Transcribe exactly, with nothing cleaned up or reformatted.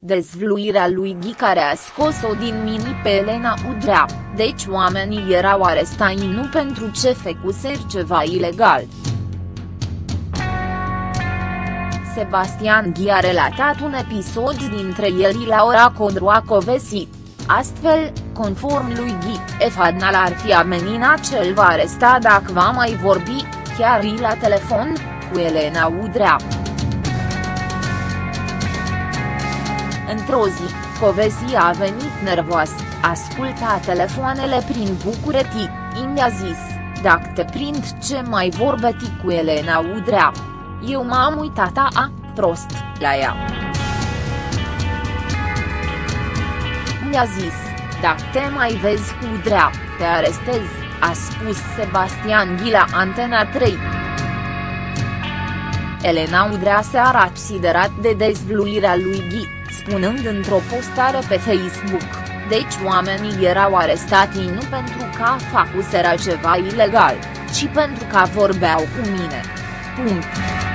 Dezvluirea lui Ghi care a scos-o din mini pe Elena Udrea, deci oamenii erau arestați nu pentru ce făcuseră ceva ilegal. Sebastian Ghi a relatat un episod dintre ieri la ora Codroacovesi. Astfel, conform lui Ghi, Efadna l-ar fi ameninat ce îl va aresta dacă va mai vorbi, chiar i la telefon, cu Elena Udrea. Într-o zi, Covesi a venit nervos, asculta telefoanele prin București, i-a zis, dacă te prind ce mai vorbeti cu Elena Udrea. Eu m-am uitat a, prost, la ea. Mi-a zis, dacă te mai vezi cu Udrea, te arestez, a spus Sebastian Ghi la Antena trei. Elena Udrea se-a considerat de dezvluirea lui Ghi, spunând într-o postare pe Facebook, deci oamenii erau arestați nu pentru că făcuseră ceva ilegal, ci pentru că vorbeau cu mine. Punct.